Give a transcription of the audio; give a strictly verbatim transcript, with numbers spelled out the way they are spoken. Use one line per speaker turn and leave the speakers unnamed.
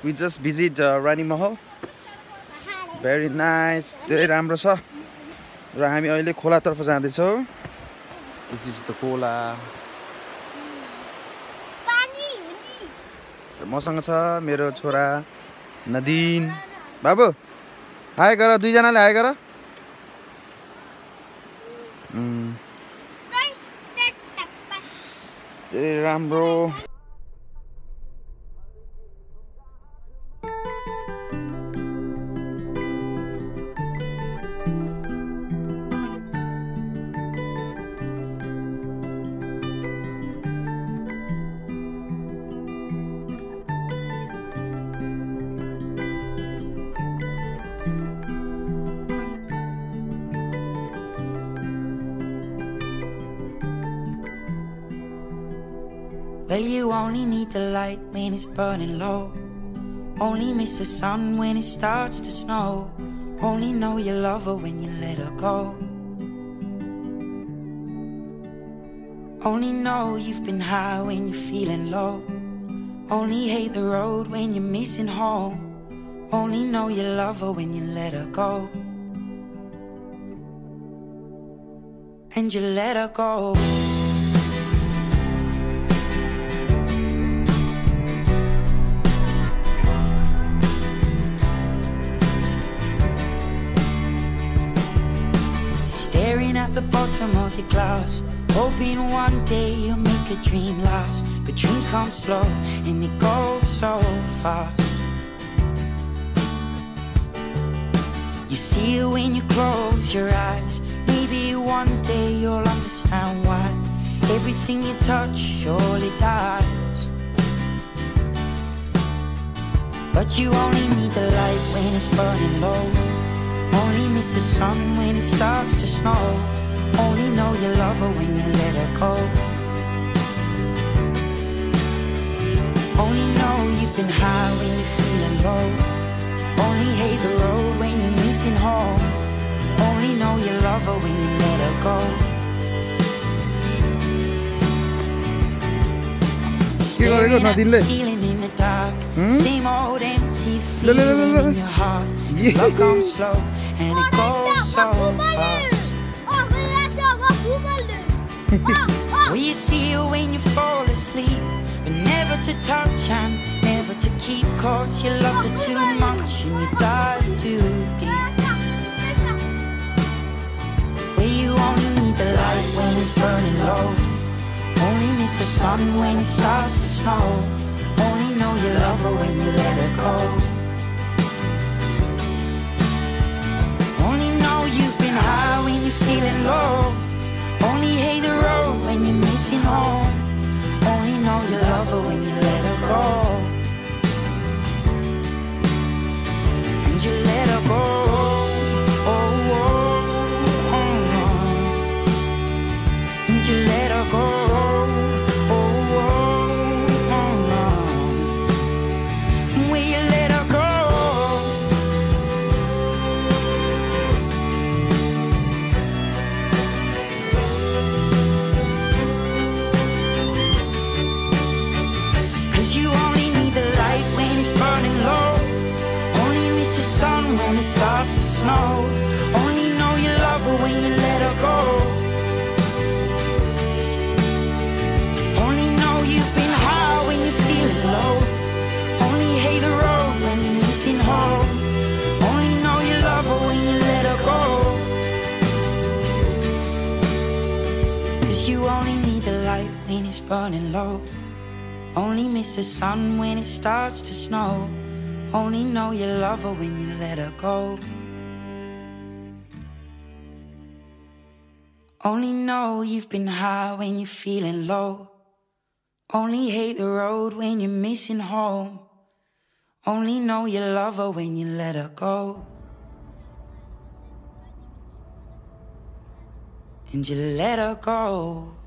We just visit uh, Ranimahal. Very nice. धेरै राम्रो छ र हामी अहिले खोलातर्फ जाँदैछौँ. This is the खोला. मसँग छ मेरो छोरा नदीन. बाबु हाय गर, दुई जनाले हाय गर. धेरै राम्रो.
Well, you only need the light when it's burning low. Only miss the sun when it starts to snow. Only know you love her when you let her go. Only know you've been high when you're feeling low. Only hate the road when you're missing home. Only know you love her when you let her go. And you let her go. Staring at the bottom of your glass, hoping one day you'll make a dream last. But dreams come slow and they go so fast. You see it when you close your eyes. Maybe one day you'll understand why everything you touch surely dies. But you only need the light when it's burning low. Only miss the sun when it starts to snow. Only know you love her when you let her go. Only know you've been high when you're feeling low. Only hate the road when you're missing home. Only know you love her when you let her go. Staring at the ceiling in the dark. Same old empty feeling in your heart. This love comes slow and it goes so fast. Will you see her when you fall asleep, but never to touch and never to keep? Cause you loved her too much and you dive too deep. Where you only need the light when it's burning low. Only miss the sun when it starts to snow. Only know you love her when you let her go. Only know you've been high when you're feeling low. Only hate the road when you're missing home. Only know you love her when you let her go. And you let her go. Oh, oh, oh, oh. And you let her go. You only need the light when it's burning low. Only miss the sun when it starts to snow. Only know you love her when you let her go. Only know you've been high when you're feeling low. Only hate the road when you're missing home. Only know you love her when you let her go. Cause you only need the light when it's burning low. Only miss the sun when it starts to snow. Only know you love her when you let her go. Only know you've been high when you're feeling low. Only hate the road when you're missing home. Only know you love her when you let her go. And you let her go.